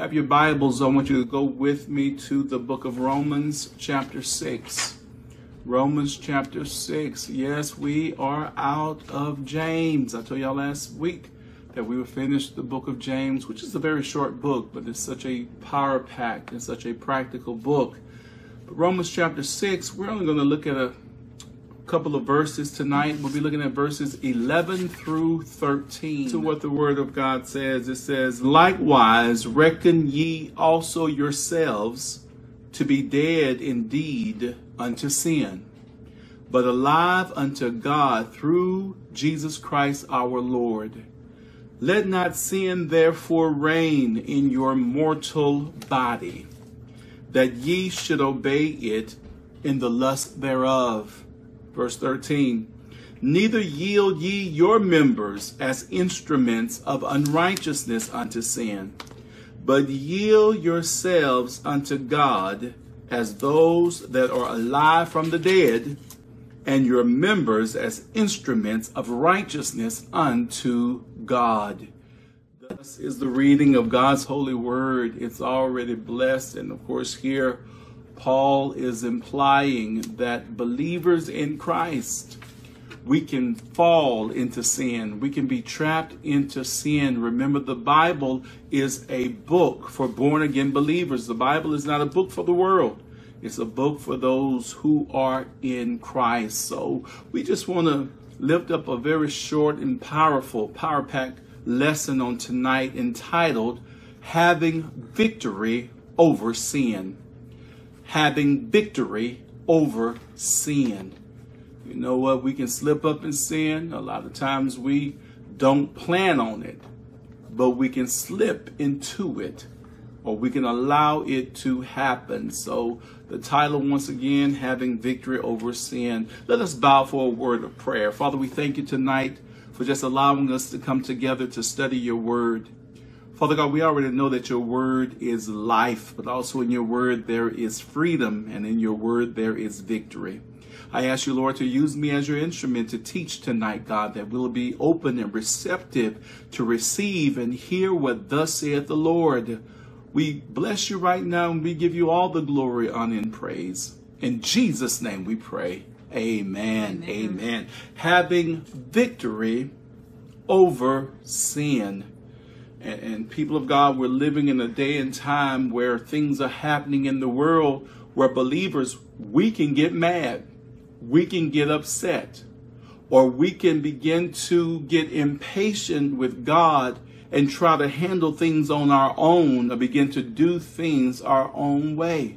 have your Bibles, I want you to go with me to the book of Romans chapter 6. Romans chapter 6. Yes, we are out of James. I told y'all last week that we would finish the book of James, which is a very short book, but it's such a power-packed and such a practical book. But Romans chapter 6, we're only going to look at a couple of verses tonight. We'll be looking at verses 11 through 13. To what the word of God says, it says, "Likewise reckon ye also yourselves to be dead indeed unto sin, but alive unto God through Jesus Christ our Lord. Let not sin therefore reign in your mortal body, that ye should obey it in the lust thereof." Verse 13, "Neither yield ye your members as instruments of unrighteousness unto sin, but yield yourselves unto God as those that are alive from the dead, and your members as instruments of righteousness unto God." Thus is the reading of God's holy word. It's already blessed. And of course here, Paul is implying that believers in Christ, we can fall into sin. We can be trapped into sin. Remember, the Bible is a book for born-again believers. The Bible is not a book for the world. It's a book for those who are in Christ. So we just want to lift up a very short and powerful, power-packed lesson on tonight entitled, "Having Victory Over Sin." Having victory over sin. You know what? We can slip up in sin. A lot of times we don't plan on it, but we can slip into it, or we can allow it to happen. So the title, once again, "Having Victory Over Sin." Let us bow for a word of prayer. Father, we thank you tonight for just allowing us to come together to study your word. Father God, we already know that your word is life, but also in your word there is freedom, and in your word there is victory. I ask you, Lord, to use me as your instrument to teach tonight, God, that we'll be open and receptive to receive and hear what thus saith the Lord. We bless you right now, and we give you all the glory, honor, and praise. In Jesus' name we pray. Amen. Amen. Having victory over sin. And people of God, we're living in a day and time where things are happening in the world where believers, we can get mad, we can get upset, or we can begin to get impatient with God and try to handle things on our own, or begin to do things our own way.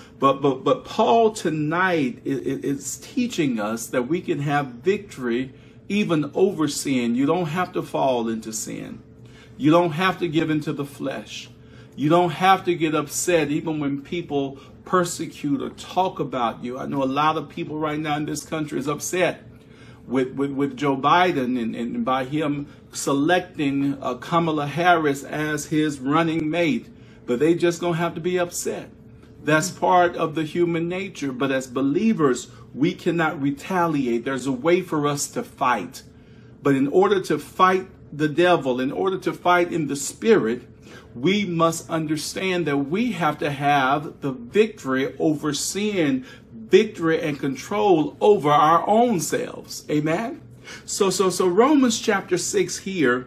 But Paul tonight is teaching us that we can have victory even over sin. You don't have to fall into sin. You don't have to give into the flesh. You don't have to get upset even when people persecute or talk about you. I know a lot of people right now in this country is upset with Joe Biden and by him selecting Kamala Harris as his running mate. But they just don't have to be upset. That's part of the human nature. But as believers, we cannot retaliate. There's a way for us to fight. But in order to fight the devil, in order to fight in the spirit, we must understand that we have to have the victory over sin, victory and control over our own selves. Amen. So Romans chapter 6 here,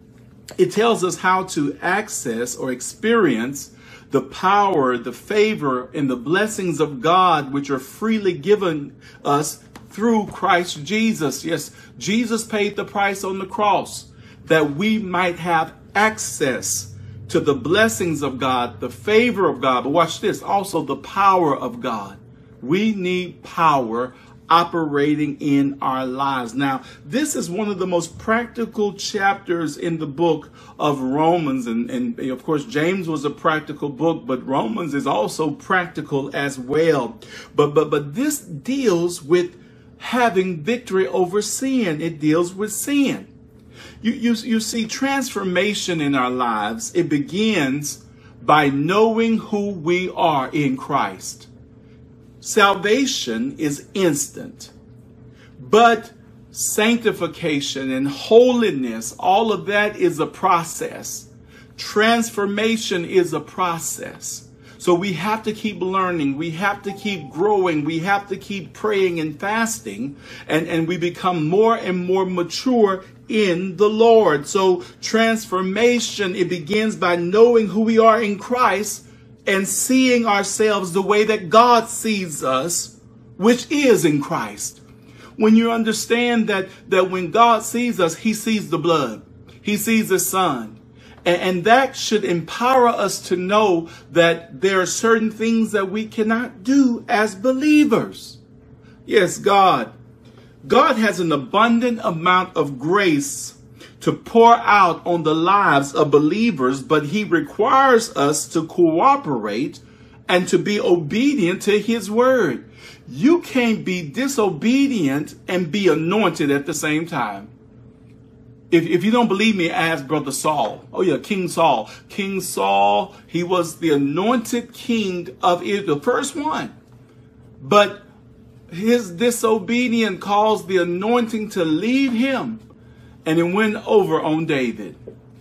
it tells us how to access or experience the power, the favor, and the blessings of God, which are freely given us through Christ Jesus. Yes, Jesus paid the price on the cross, that we might have access to the blessings of God, the favor of God. But watch this, also the power of God. We need power operating in our lives. Now, this is one of the most practical chapters in the book of Romans. And of course, James was a practical book, but Romans is also practical as well. But this deals with having victory over sin. It deals with sin. You see, transformation in our lives, it begins by knowing who we are in Christ. Salvation is instant, but sanctification and holiness, all of that is a process. Transformation is a process. So we have to keep learning. We have to keep growing. We have to keep praying and fasting. And we become more and more mature in the Lord. So transformation, it begins by knowing who we are in Christ and seeing ourselves the way that God sees us, which is in Christ. When you understand that when God sees us, he sees the blood. He sees the Son. And that should empower us to know that there are certain things that we cannot do as believers. Yes, God has an abundant amount of grace to pour out on the lives of believers, but he requires us to cooperate and to be obedient to his word. You can't be disobedient and be anointed at the same time. If you don't believe me, ask Brother Saul. Oh yeah, King Saul. King Saul, he was the anointed king of Israel, the first one. But his disobedience caused the anointing to leave him, and it went over on David.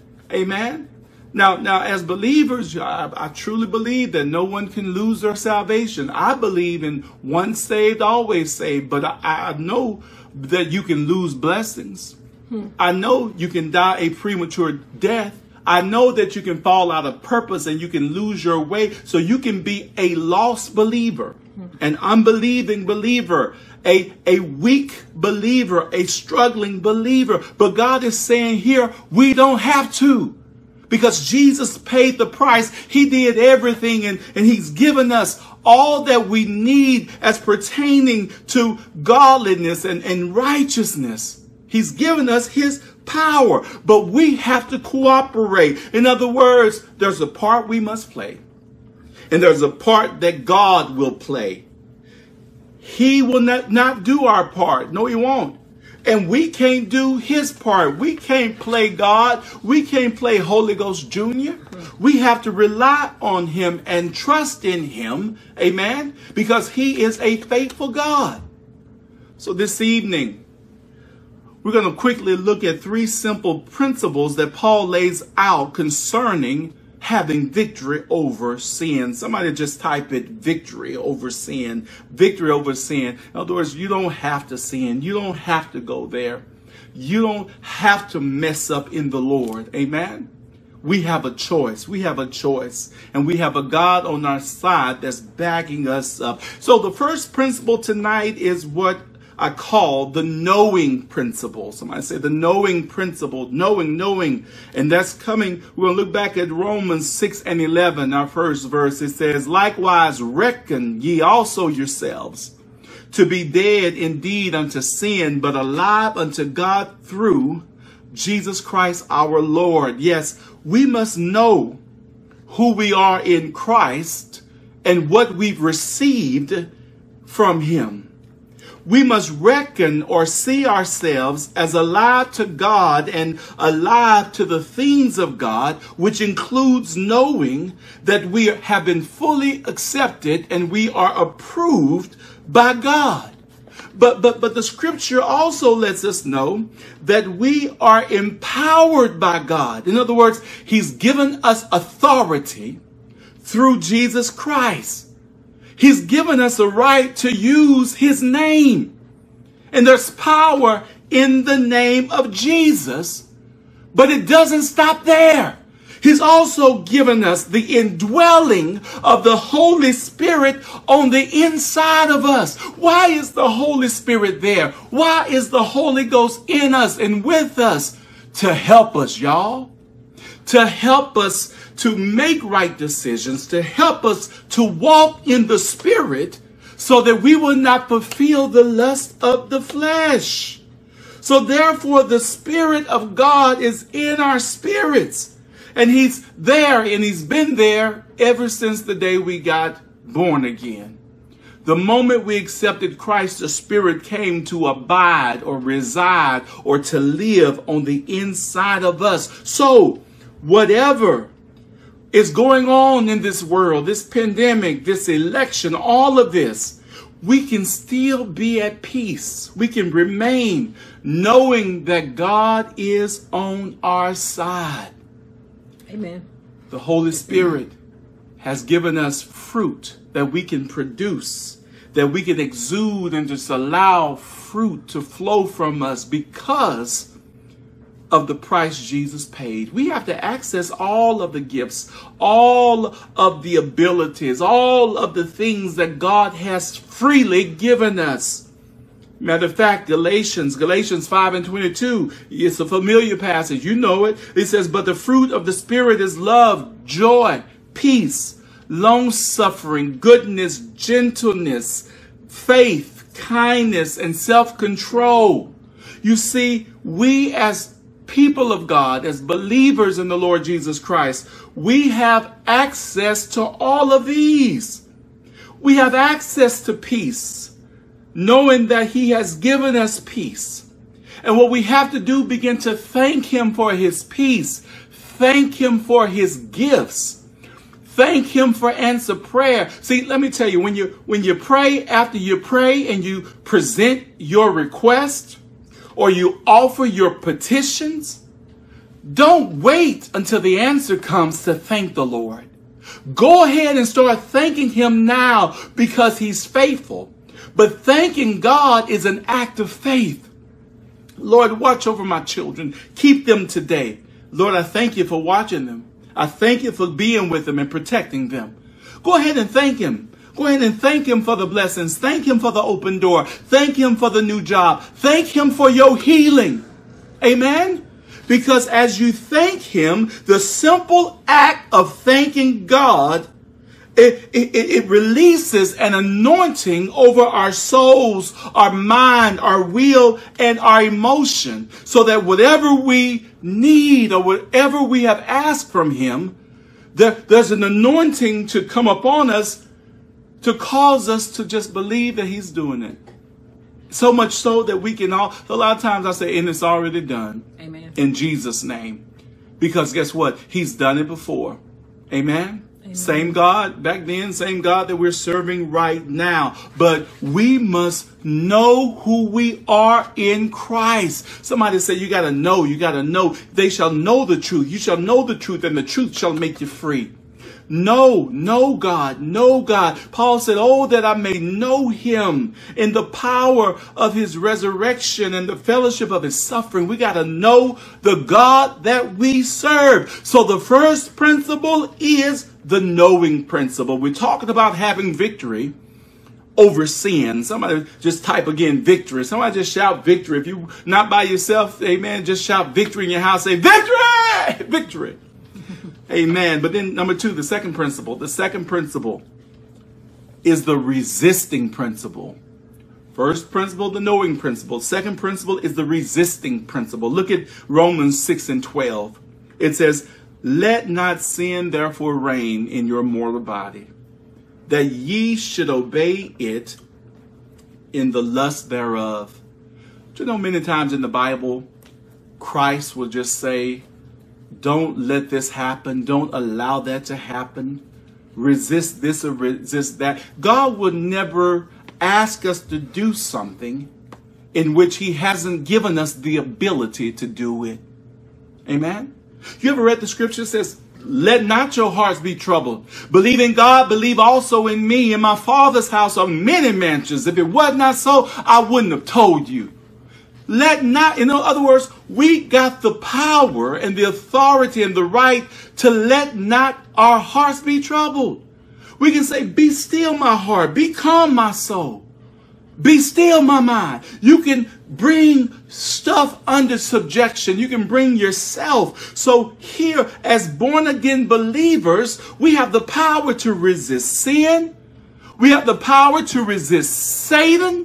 Amen. Now, as believers, I truly believe that no one can lose their salvation. I believe in once saved, always saved. But I know that you can lose blessings. I know you can die a premature death. I know that you can fall out of purpose and you can lose your way. So you can be a lost believer, an unbelieving believer, a weak believer, a struggling believer. But God is saying here, we don't have to. Because Jesus paid the price. He did everything, and he's given us all that we need as pertaining to godliness and righteousness. He's given us his power, but we have to cooperate. In other words, there's a part we must play, and there's a part that God will play. He will not do our part. No, he won't. And we can't do his part. We can't play God. We can't play Holy Ghost Jr. We have to rely on him and trust in him. Amen. Because he is a faithful God. So this evening, we're going to quickly look at 3 simple principles that Paul lays out concerning having victory over sin. Somebody just type it, victory over sin. Victory over sin. In other words, you don't have to sin. You don't have to go there. You don't have to mess up in the Lord. Amen. We have a choice. We have a choice. And we have a God on our side that's backing us up. So the first principle tonight is what I call the knowing principle. Somebody say the knowing principle. Knowing. And that's coming. We're going to look back at Romans 6 and 11, our first verse. It says, likewise reckon ye also yourselves to be dead indeed unto sin, but alive unto God through Jesus Christ our Lord. Yes, we must know who we are in Christ and what we've received from him. We must reckon or see ourselves as alive to God and alive to the things of God, which includes knowing that we have been fully accepted and we are approved by God. But the scripture also lets us know that we are empowered by God. In other words, he's given us authority through Jesus Christ. He's given us a right to use his name. And there's power in the name of Jesus. But it doesn't stop there. He's also given us the indwelling of the Holy Spirit on the inside of us. Why is the Holy Spirit there? Why is the Holy Ghost in us and with us? To help us, y'all. To help us to make right decisions, to help us to walk in the Spirit so that we will not fulfill the lust of the flesh. So therefore, the Spirit of God is in our spirits. And he's there, and he's been there ever since the day we got born again. The moment we accepted Christ, the Spirit came to abide or reside or to live on the inside of us. So whatever is going on in this world, this pandemic, this election, all of this, we can still be at peace. We can remain knowing that God is on our side. Amen. The Holy Spirit has given us fruit that we can produce, that we can exude and just allow fruit to flow from us because of the price Jesus paid. We have to access all of the gifts, all of the abilities, all of the things that God has freely given us. Matter of fact, Galatians 5:22, it's a familiar passage. You know it. It says, but the fruit of the Spirit is love, joy, peace, long-suffering, goodness, gentleness, faith, kindness, and self-control. You see, we as people of God, as believers in the Lord Jesus Christ, we have access to all of these. We have access to peace, knowing that He has given us peace. And what we have to do, begin to thank Him for His peace. Thank Him for His gifts. Thank Him for answer prayer. See, let me tell you, when you pray, after you pray and you present your request or you offer your petitions, don't wait until the answer comes to thank the Lord. Go ahead and start thanking Him now because He's faithful. But thanking God is an act of faith. Lord, watch over my children. Keep them today. Lord, I thank You for watching them. I thank You for being with them and protecting them. Go ahead and thank Him. Go ahead and thank Him for the blessings. Thank Him for the open door. Thank Him for the new job. Thank Him for your healing. Amen? Because as you thank Him, the simple act of thanking God, it releases an anointing over our souls, our mind, our will, and our emotion, so that whatever we need or whatever we have asked from Him, there's an anointing to come upon us to cause us to just believe that He's doing it. So much so that we can a lot of times I say, and it's already done. Amen. In Jesus' name. Because guess what? He's done it before. Amen. Amen. Same God back then, same God that we're serving right now. But we must know who we are in Christ. Somebody say, you got to know, you got to know. They shall know the truth. You shall know the truth, and the truth shall make you free. Know God. Paul said, oh, that I may know Him in the power of His resurrection and the fellowship of His suffering. We got to know the God that we serve. So the first principle is the knowing principle. We're talking about having victory over sin. Somebody just type again, victory. Somebody just shout victory. If you're not by yourself, amen, just shout victory in your house. Say victory! Victory. Amen. But then number two, the second principle. The second principle is the resisting principle. First principle, the knowing principle. Second principle is the resisting principle. Look at Romans 6:12. It says, let not sin therefore reign in your mortal body, that ye should obey it in the lust thereof. Do you know many times in the Bible, Christ will just say, don't let this happen. Don't allow that to happen. Resist this or resist that. God would never ask us to do something in which He hasn't given us the ability to do it. Amen? You ever read the scripture that says, let not your hearts be troubled. Believe in God, believe also in me. In my Father's house are many mansions. If it was not so, I wouldn't have told you. Let not, in other words, we got the power and the authority and the right to let not our hearts be troubled. We can say, be still my heart, be calm my soul, be still my mind. You can bring stuff under subjection. You can bring yourself. So here, as born again believers, we have the power to resist sin. We have the power to resist Satan.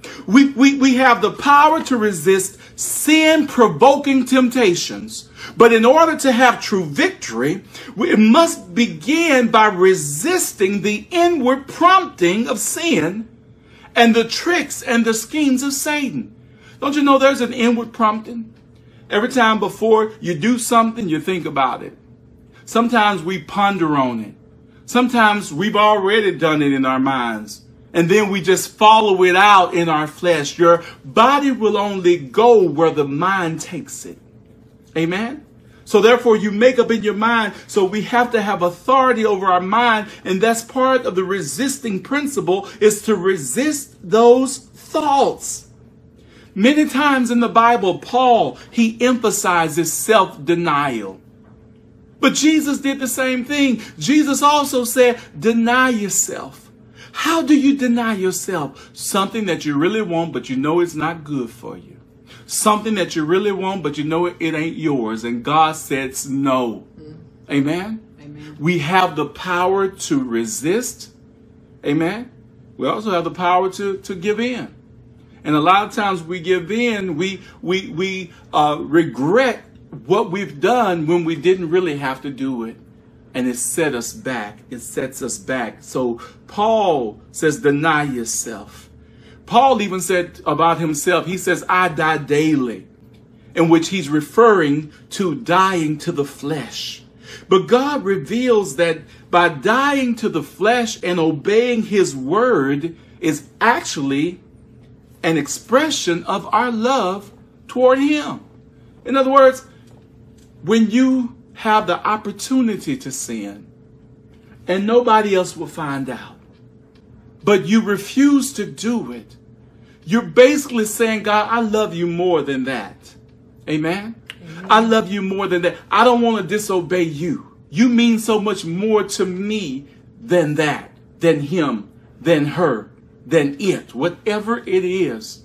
We have the power to resist sin-provoking temptations. But in order to have true victory, we must begin by resisting the inward prompting of sin and the tricks and the schemes of Satan. Don't you know there's an inward prompting? Every time before you do something, you think about it. Sometimes we ponder on it. Sometimes we've already done it in our minds. And then we just follow it out in our flesh. Your body will only go where the mind takes it. Amen? So therefore you make up in your mind. So we have to have authority over our mind. And that's part of the resisting principle, is to resist those thoughts. Many times in the Bible, Paul, he emphasizes self-denial. But Jesus did the same thing. Jesus also said, deny yourself. How do you deny yourself? Something that you really want, but you know it's not good for you. Something that you really want, but you know it ain't yours. And God says no. Amen? Amen. We have the power to resist. Amen? We also have the power to give in. And a lot of times we give in, we regret what we've done when we didn't really have to do it. And it set us back. It sets us back. So Paul says, deny yourself. Paul even said about himself, he says, I die daily, in which he's referring to dying to the flesh. But God reveals that by dying to the flesh and obeying his word is actually an expression of our love toward him. In other words, when you have the opportunity to sin and nobody else will find out, but you refuse to do it, you're basically saying, God, I love you more than that. Amen? Amen. I love you more than that. I don't want to disobey you. You mean so much more to me than that, than him, than her, than it, whatever it is.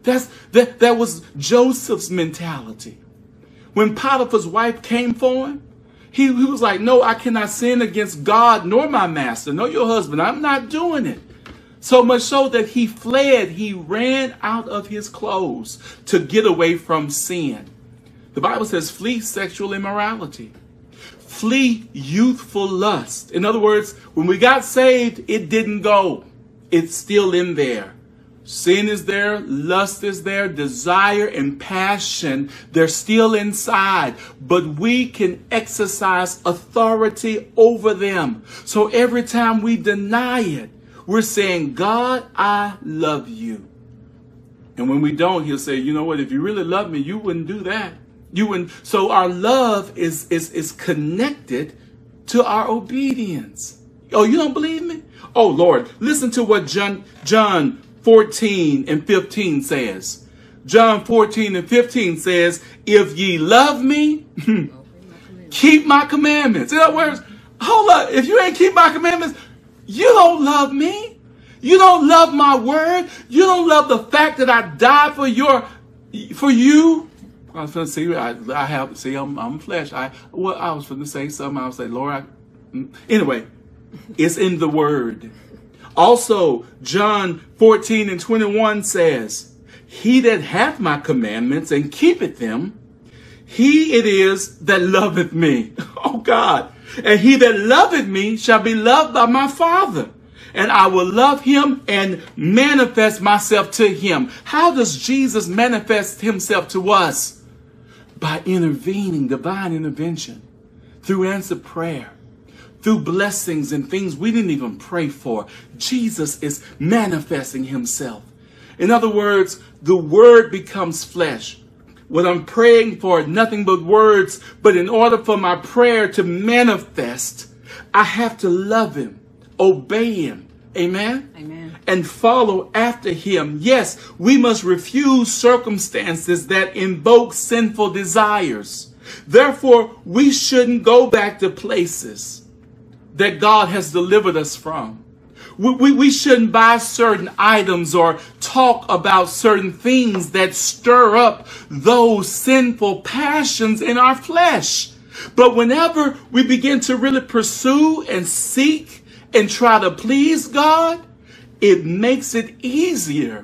That was Joseph's mentality. When Potiphar's wife came for him, he was like, no, I cannot sin against God nor my master, nor your husband. I'm not doing it. So much so that he fled. He ran out of his clothes to get away from sin. The Bible says, flee sexual immorality. Flee youthful lust. In other words, when we got saved, it didn't go. It's still in there. Sin is there, lust is there, desire and passion, they're still inside. But we can exercise authority over them. So every time we deny it, we're saying, God, I love you. And when we don't, he'll say, you know what, if you really love me, you wouldn't do that. You wouldn't. So our love is connected to our obedience. Oh, you don't believe me? Oh, Lord, listen to what John 14 and 15 says. John 14 and 15 says, if ye love me, keep my commandments. In other words, hold up, if you ain't keep my commandments, you don't love me. You don't love my word. You don't love the fact that I died for you. I was going to say, I'm flesh. I was going to say something. I was like, Lord, anyway, it's in the word. Also, John 14 and 21 says, he that hath my commandments and keepeth them, he it is that loveth me. Oh God. And he that loveth me shall be loved by my Father. And I will love him and manifest myself to him. How does Jesus manifest himself to us? By intervening, divine intervention, through answered prayer, through blessings and things we didn't even pray for. Jesus is manifesting himself. In other words, the word becomes flesh. What I'm praying for, nothing but words. But in order for my prayer to manifest, I have to love him, obey him. Amen? Amen. And follow after him. Yes, we must refuse circumstances that invoke sinful desires. Therefore, we shouldn't go back to places that God has delivered us from. We shouldn't buy certain items or talk about certain things that stir up those sinful passions in our flesh. But whenever we begin to really pursue and seek and try to please God, it makes it easier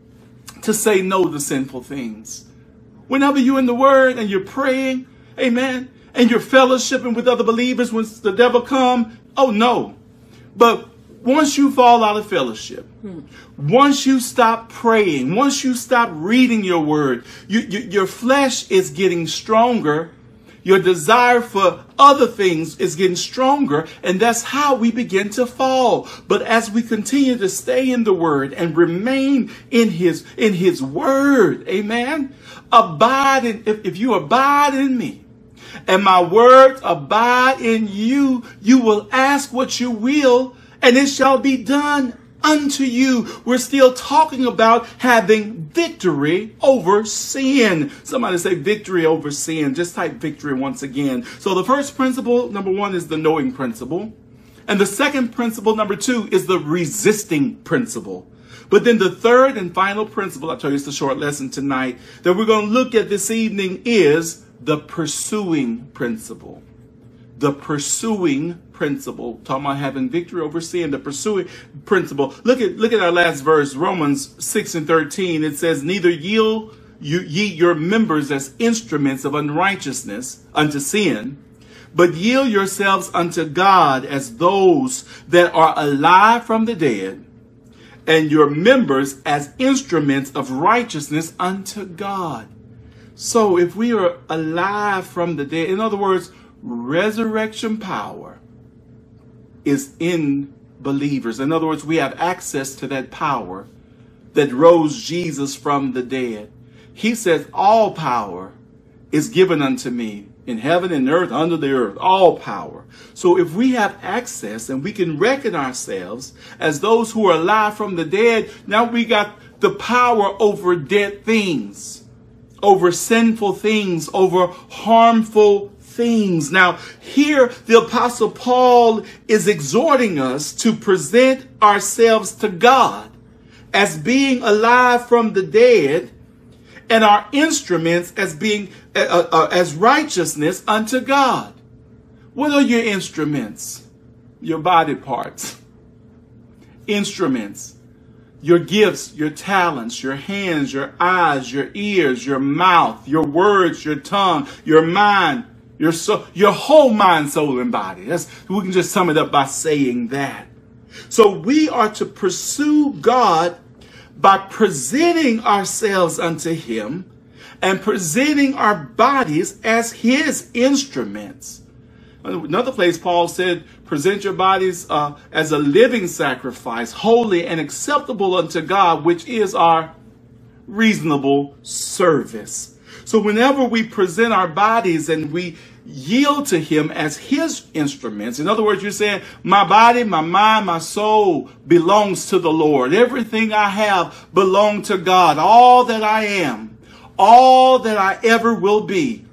to say no to sinful things. Whenever you're in the Word and you're praying, amen, and you're fellowshipping with other believers, when the devil comes, oh no. But once you fall out of fellowship, once you stop praying, once you stop reading your word, your flesh is getting stronger. Your desire for other things is getting stronger. And that's how we begin to fall. But as we continue to stay in the word and remain in his word, amen, if you abide in me and my words abide in you, you will ask what you will, and it shall be done unto you. We're still talking about having victory over sin. Somebody say victory over sin. Just type victory once again. So the first principle, number one, is the knowing principle. And the second principle, number two, is the resisting principle. But then the third and final principle, I'll tell you it's a short lesson tonight, that we're going to look at this evening is the pursuing principle. The pursuing principle. Talking about having victory over sin, the pursuing principle. Look at our last verse, Romans 6:13. It says, neither yield ye your members as instruments of unrighteousness unto sin, but yield yourselves unto God as those that are alive from the dead, and your members as instruments of righteousness unto God. So if we are alive from the dead, in other words, resurrection power is in believers. In other words, we have access to that power that rose Jesus from the dead. He says, all power is given unto me in heaven and earth, under the earth, all power. So if we have access and we can reckon ourselves as those who are alive from the dead, now we got the power over dead things, over sinful things, over harmful things. Now, here the Apostle Paul is exhorting us to present ourselves to God as being alive from the dead, and our instruments as being as righteousness unto God. What are your instruments? Your body parts. Instruments. Your gifts, your talents, your hands, your eyes, your ears, your mouth, your words, your tongue, your mind, your soul, your whole mind, soul, and body. We can just sum it up by saying that. So we are to pursue God by presenting ourselves unto him and presenting our bodies as his instruments. Another place Paul said, present your bodies as a living sacrifice, holy and acceptable unto God, which is our reasonable service. So whenever we present our bodies and we yield to him as his instruments, in other words, you're saying, my body, my mind, my soul belongs to the Lord. Everything I have belongs to God. All that I am, all that I ever will be,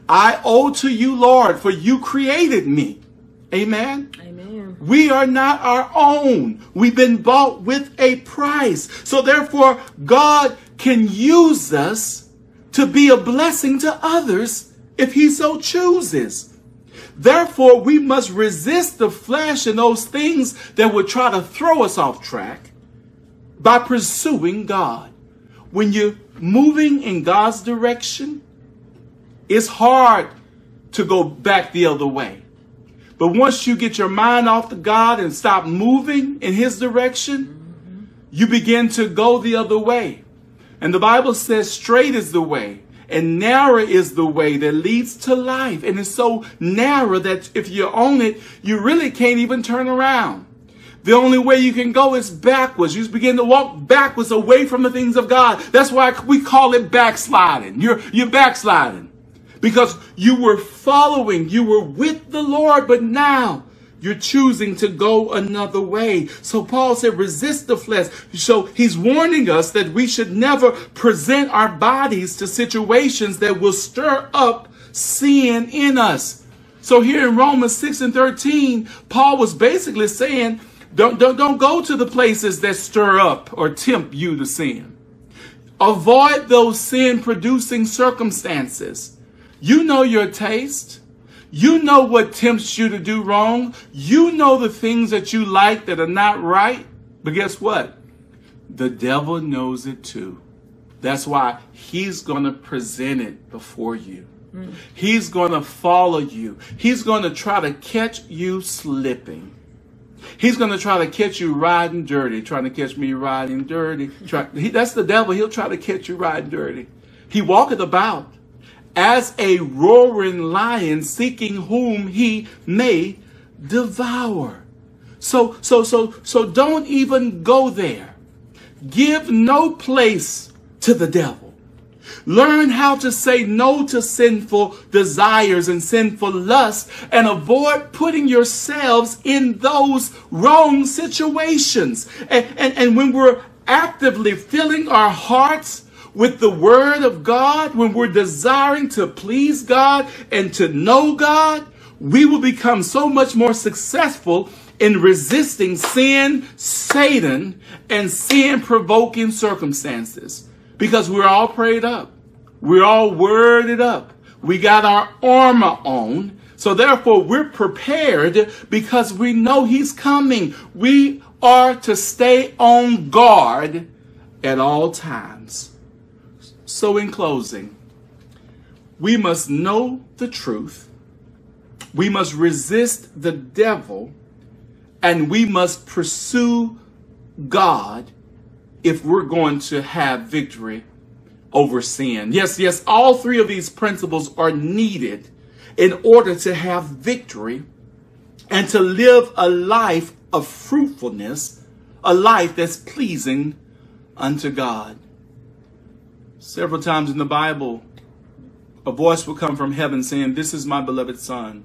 I owe to you, Lord, for you created me. Amen. Amen. We are not our own. We've been bought with a price. So therefore, God can use us to be a blessing to others if he so chooses. Therefore, we must resist the flesh and those things that would try to throw us off track by pursuing God. When you're moving in God's direction, it's hard to go back the other way. But once you get your mind off of God and stop moving in his direction, you begin to go the other way. And the Bible says straight is the way and narrow is the way that leads to life. And it's so narrow that if you're on it, you really can't even turn around. The only way you can go is backwards. You just begin to walk backwards away from the things of God. That's why we call it backsliding. You're backsliding because you were following, you were with the Lord, but now you're choosing to go another way. So Paul said, resist the flesh. So he's warning us that we should never present our bodies to situations that will stir up sin in us. So here in Romans 6:13, Paul was basically saying, don't go to the places that stir up or tempt you to sin. Avoid those sin-producing circumstances. You know your taste. You know what tempts you to do wrong. You know the things that you like that are not right. But guess what? The devil knows it too. That's why he's going to present it before you. He's going to follow you. He's going to try to catch you slipping. He's going to try to catch you riding dirty, trying to catch me riding dirty. That's the devil. He'll try to catch you riding dirty. He walketh about as a roaring lion, seeking whom he may devour. So don't even go there. Give no place to the devil. Learn how to say no to sinful desires and sinful lusts and avoid putting yourselves in those wrong situations. And when we're actively filling our hearts with the Word of God, when we're desiring to please God and to know God, we will become so much more successful in resisting sin, Satan, and sin-provoking circumstances. Because we're all prayed up. We're all worded up. We got our armor on. So therefore, we're prepared because we know he's coming. We are to stay on guard at all times. So in closing, we must know the truth. We must resist the devil. And we must pursue God if we're going to have victory over sin. Yes, all three of these principles are needed in order to have victory and to live a life of fruitfulness, a life that's pleasing unto God. Several times in the Bible, a voice will come from heaven saying, "This is my beloved Son,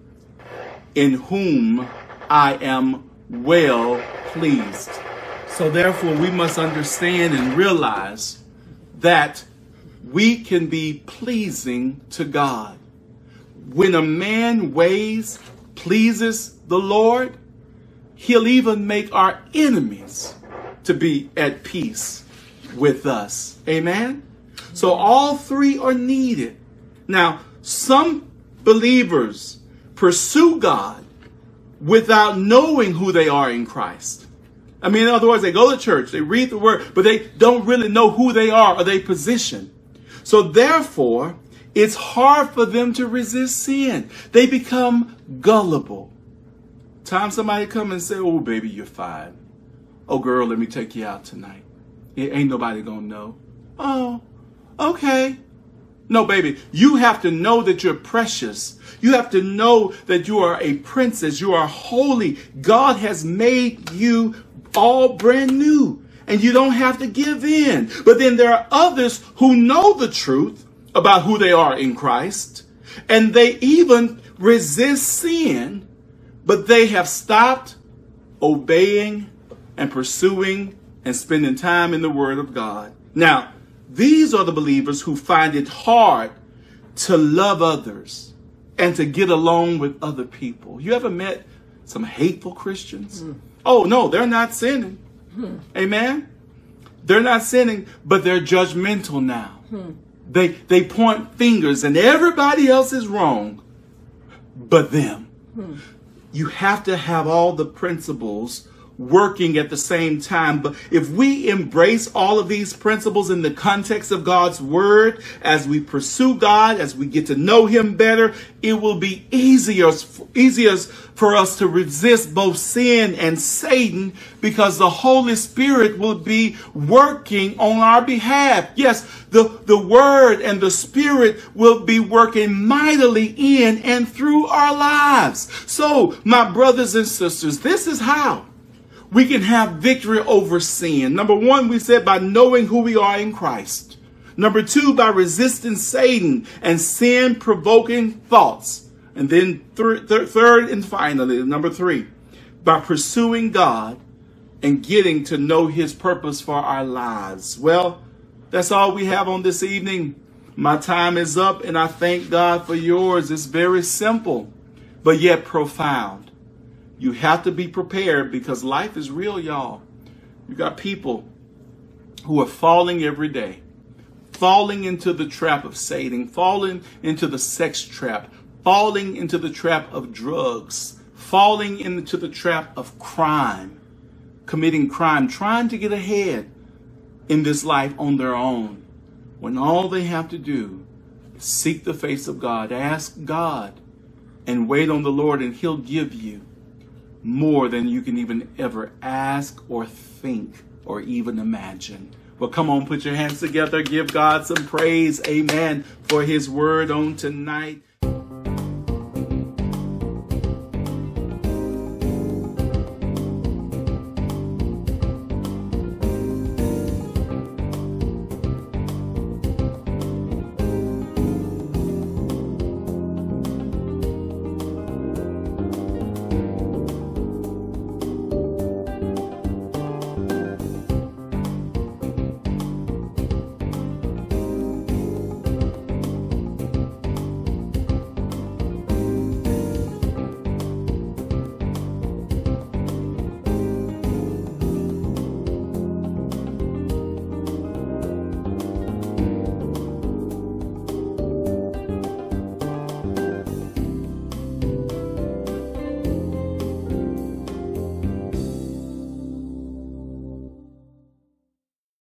in whom I am well pleased." So therefore, we must understand and realize that we can be pleasing to God. When a man's ways pleases the Lord, he'll even make our enemies to be at peace with us. Amen? So all three are needed. Now, some believers pursue God without knowing who they are in Christ. I mean, in other words, they go to church, they read the word, but they don't really know who they are or their position. So therefore, it's hard for them to resist sin. They become gullible. Time somebody come and say, "Oh, baby, you're fine. Oh, girl, let me take you out tonight. It ain't nobody gonna know." "Oh, okay." No, baby, you have to know that you're precious. You have to know that you are a princess. You are holy. God has made you all brand new, and you don't have to give in. But then there are others who know the truth about who they are in Christ, and they even resist sin, but they have stopped obeying and pursuing and spending time in the Word of God. Now, these are the believers who find it hard to love others and to get along with other people. You ever met some hateful Christians? Oh, no, they're not sinning. Amen? They're not sinning, but they're judgmental now. They point fingers and everybody else is wrong but them. You have to have all the principles working at the same time. But if we embrace all of these principles in the context of God's word, as we pursue God, as we get to know him better, it will be easier for us to resist both sin and Satan, because the Holy Spirit will be working on our behalf. Yes, the word and the Spirit will be working mightily in and through our lives. So, my brothers and sisters, this is how we can have victory over sin. Number one, we said by knowing who we are in Christ. Number two, by resisting Satan and sin-provoking thoughts. And then third and finally, number three, by pursuing God and getting to know his purpose for our lives. Well, that's all we have on this evening. My time is up, and I thank God for yours. It's very simple, but yet profound. You have to be prepared, because life is real, y'all. You got people who are falling every day, falling into the trap of Satan, falling into the sex trap, falling into the trap of drugs, falling into the trap of crime, committing crime, trying to get ahead in this life on their own, when all they have to do is seek the face of God, ask God, and wait on the Lord, and he'll give you more than you can even ever ask or think or even imagine. Well, come on, put your hands together. Give God some praise. Amen. For his word on tonight.